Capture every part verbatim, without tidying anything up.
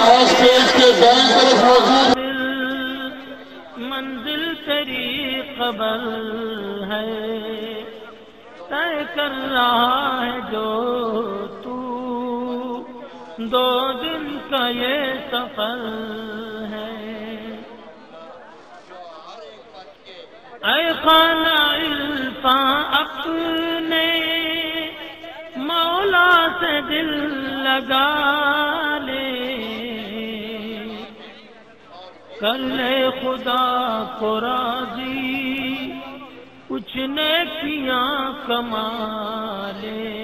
آج اسٹیج کے دائیں طرف موجود منزل تیری خبر ہے، طے کر رہا ہے جو تو دو دن کا یہ سفر ہے۔ اے خانہ عرفاں اپنے مولا سے دل لگا لے، کر لے خدا کو راضی، کچھ نیکیاں کما لے۔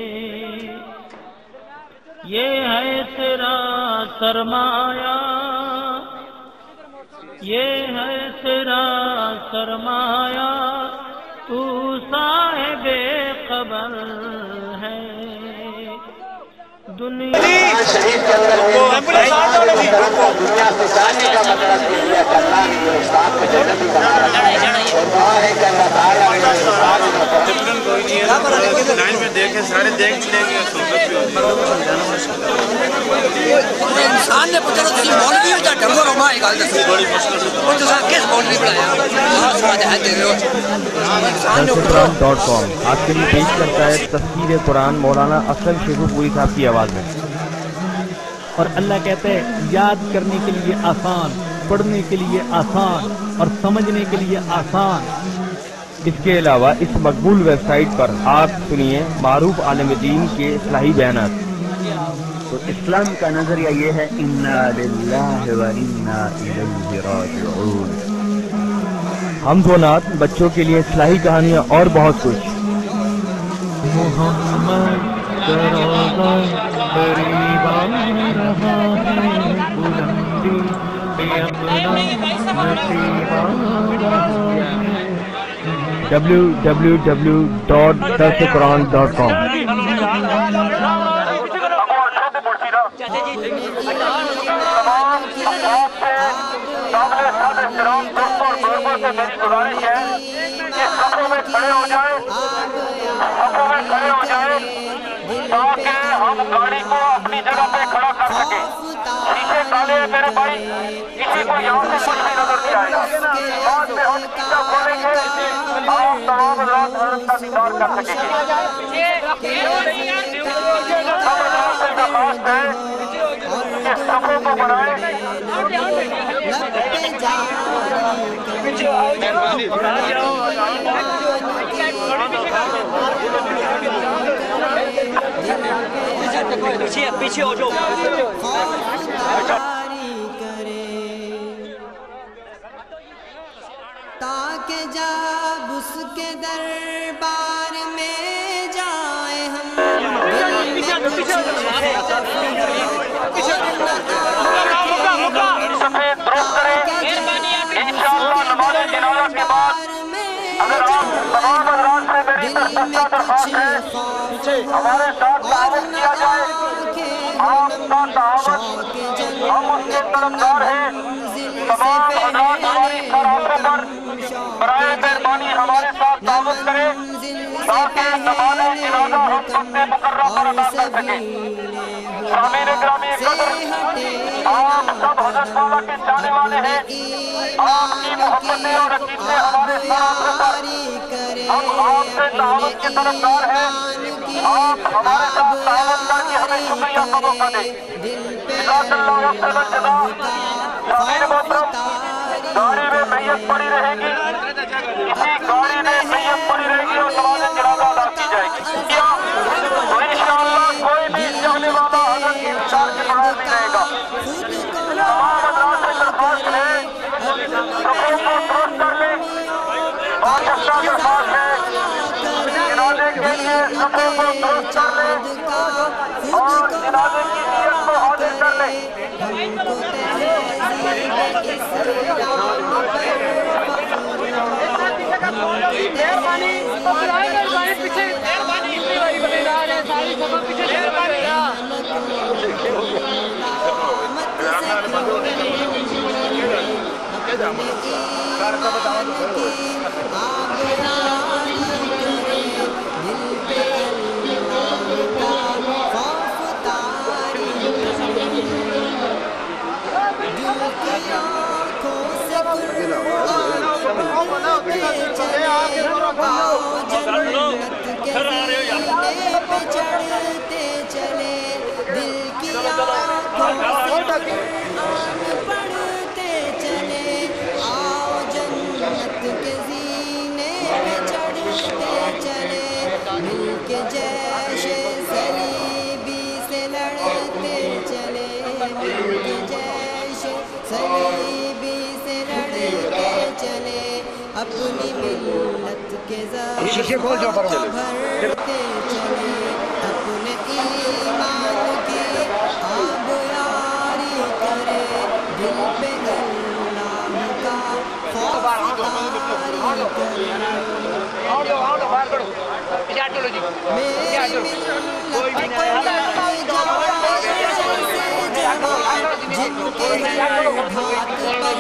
یہ ہے تیرا سرمایہ، یہ ہے تیرا سرمایہ، تو صاحب قبر ہے۔ دنیا شریف کے اندر دنیا گزارنے کا مطلب یہ ہے کہ اللہ نے جو استاد کو جنت بنایا اور دعا ہے کہ اللہ تعالیٰ نے جو استاد کو لائن میں دیکھیں سارے دیکھ لیں گے، انسان نے پوچھا تو تسی مولوی ہو جا ڈنگو روما ایک گل دسی بڑی مشکل سے تو سا کس مولوی بنایا سمجھ ہے دے رہے ہو قرآن ڈاٹ کام آپ کے لیے پیش کرتا ہے تفسیر قرآن مولانا افضل شیخو پوری صاحب کی آواز میں۔ اور اللہ کہتا ہے یاد کرنے کے لیے آسان، پڑھنے کے لیے آسان اور سمجھنے کے لیے آسان۔ اس کے علاوہ اس مقبول ویب سائٹ پر آپ سنیے معروف عالم دین کے اصلاحی بیانات۔ تو اسلام کا نظریہ یہ ہے انا للہ و انا الیہ راجعون۔ حمد و نعت، بچوں کے لیے اصلاحی کہانیاں اور بہت کچھ۔ محمد تراغا قریب آ رہا ہے، بلندی پہ اپنا نصیب آ رہا ہے۔ ڈبلیو ڈبلیو ڈبلیو ڈاٹ درس قرآن ڈاٹ کام۔ میری گزارش ہے کہ صفوں میں کھڑے ہو جائیں، صفوں میں کھڑے ہو جائیں تاکہ ہم گاڑی کو اپنی جگہ پہ کھڑا کر سکیں۔ شیشے کالے ہیں میرے بھائی، کسی کو یہاں سے کچھ بھی نظر نہیں آئے گا۔ بعد میں ہم شیشہ کھولیں گے، آپ تمام حضرات حضرت کا دیدار کر سکیں گے۔ سب حضرات سے درخواست ہے کہ صفوں کو بنائیں۔ پیچھے پیچھے ہو جاؤ۔ تاکہ جب اس کے دربار میں جائیں ہم انشاءاللہ نماز جنازہ کے بعد اگر آپ تمام حضرات سے میری درخواست درخواست ہے ہمارے ساتھ تعاون کیا جائے، آپ کا تعاون ہم اس کے طرفدار ہیں۔ تمام حضرات ہماری سرحدوں پر برائے مہربانی ہمارے ساتھ تعاون کریں تاکہ نماز جنازہ ہم سب سے مقررہ پر ادا کر سکیں۔ سامعین گرامی قدر، آپ سب حضرت والا کے جانے والے ہیں، آپ کی محبتیں اور عقیدتیں ہمارے سرحدوں پر، ہم آپ سے تعاون کے طرفدار ہیں۔ آپ ہمارے ساتھ تعاون کر کے ہمیں شکریہ کا موقع دیں۔ جزاک اللہ خیر الجزا۔ سامعین محترم، گاڑی میں میت پڑی رہے گی، اسی گاڑی میں میت پڑی رہے گی اور نماز جنازہ ادا کی جائے گی۔ کیا تو انشاءاللہ کوئی بھی جانے والا حضرت کی انتظار کے بغیر نہیں رہے گا۔ تمام حضرات سے درخواست ہے صفوں کو درست کر لیں، باشندہ درخواست ہے جنازے کے لیے صفوں کو درست کر لیں اور جنازے کی نیت کو حاضر کر لیں۔ مہربانی پیچھے مہربانی ساری سفر پیچھے आओ जन्नत के सीने पे चढ़ते चले दिल की आँखों से कुरान पढ़ते चले आओ जन्नत के सीने पे चढ़ते चले मिल के जैसे सलीबी से लड़ते चले मिल के जैसे सलीबी से लड़ते चले अपनी मिल्लत के ज़ख्मों को भरते चले अपने ईमान की आबयारी करे दिल पे अल्लाह का खौफ तारी करे मेरी मिल्लत जिनके हर घात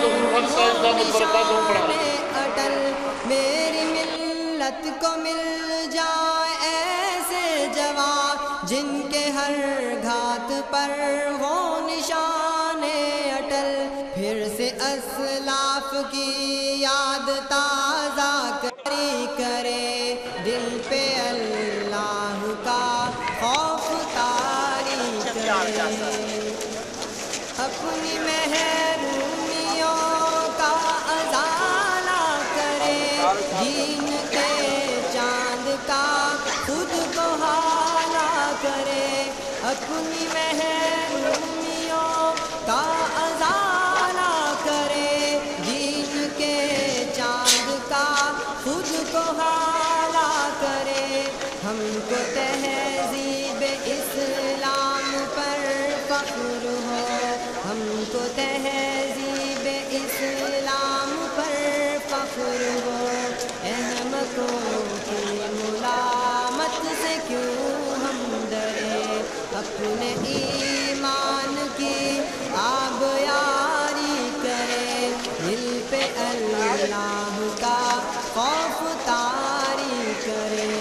पर अटल मेरी मिल्लत को मिल जाए ऐसे जवान जिनके हर घात पर हो निशाने अटल फिर से असलाफ की याद ताज़ा करी करे दिल पे अल्लाह का खौफ तारी करे अपनी महरूमियों का अज़ाला करे दीन के चांद का खुद को हाला करे अपनी महरूमियों का अज़ाला करे दीन के चांद का खुद को हाला करे हमको तहज़ीब इस्लाम पर फ़ख्र हो हमको तहज़ीब इस्लाम पर फ़ख्र हो अहमकों की मुलामत से क्यों हम डरे अपने ईमान की आबयारी करे दिल पे अल्लाह का खौफ तारी करे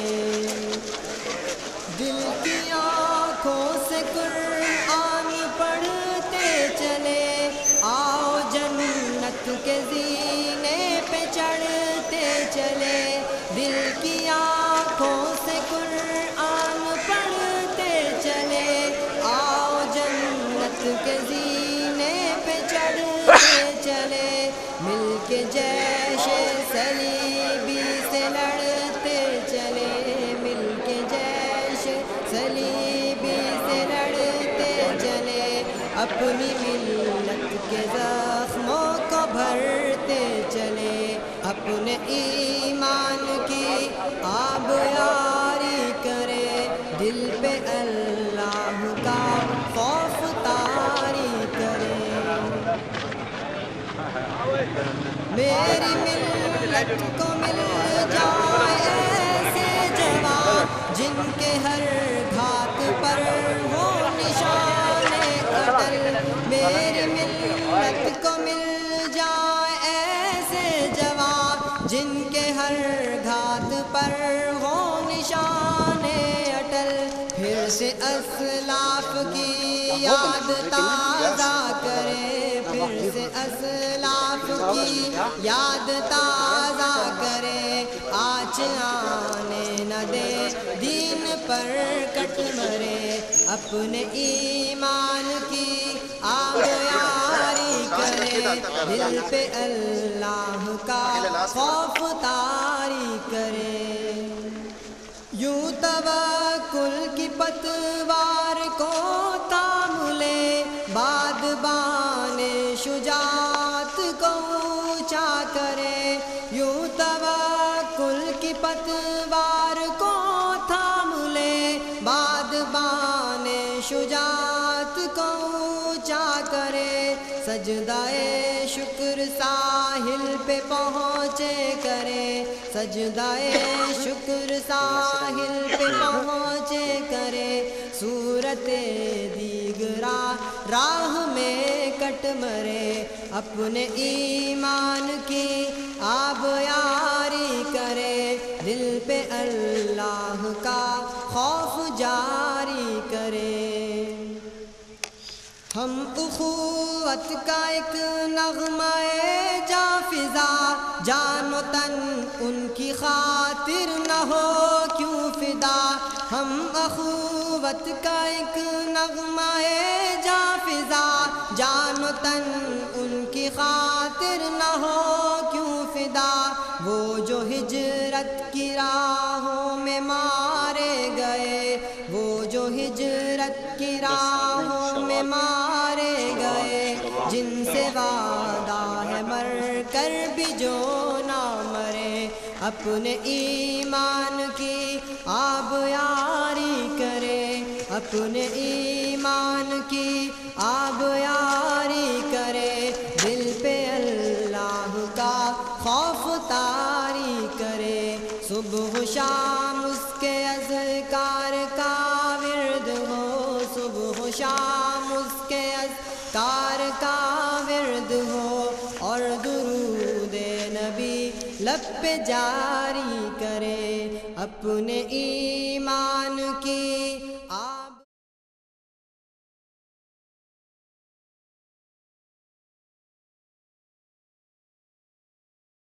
दिल की आँखों से कुरान पढ़ते चले आओ जन्नत के ज़ीने पे चढ़ते चले दिल की आँखों से कुरान पढ़ते चले आओ जन्नत के ज़ीने पे चढ़ते चले मिल के जैसे सलीबी से लड़ते चले मिल के जैसे सलीबी से लड़ते चले अपनी मिल्लत के ज़ख्मों को भरते चले अपने ईमान की आबयारी करे दिल पे अल्लाह का खौफ तारी करे मेरी मिल्लत को मिल जाए ऐसे जवान जिनके हर घात पर हो निशाने अटल मेरी मिल्लत को मिल जाए ऐसे जवान जिनके हर घात पर हो निशाने अटल फिर से असलाफ की याद ताज़ा करे फिर से असलाफ की याद ताज़ा करे आज आने न दे दीन पर कट मरे अपने ईमान की आबयारी करे दिल पे अल्लाह का खौफ तारी करे यूं तवक्कुल की पतवार को थाम ले बादबाने शुजात को ऊंचा करे यूं तवक्कुल की पतवार को थाम ले बादबाने शुजात को ऊंचा करे सजदाए शुक्र साहिल पे पहुँचे करे सजदाए शुक्र साहिल पे पहुँचे करे सूरत दीगरा राह में कट मरे अपने ईमान की आबयारी करे दिल पे अल्लाह का खौफ जारी करे ہم اخوت کا ایک نغمہ جا فضا، جان و تن ان کی خاطر نہ ہو کیوں فدا۔ ہم اخوت کا ایک نغمہ جا فضا، جان و تن ان کی خاطر نہ ہو کیوں فدا۔ وہ جو ہجرت کی راہوں میں مارے گئے، وہ جو ہجرت کی راہوں میں مارے گئے، جن سے وعدہ ہے مر کر بھی جو نہ مرے، اپنے ایمان کی آب یاری کرے، اپنے ایمان کی آب یاری کرے، دل پہ اللہ کا خوف طاری کرے، صبح و شام اس کے اذکار کا ورد ہو، صبح و شام اس کے اذکار کا ورد ہو، اور درود نبی لب پہ جاری کرے، اپنے ایمان کی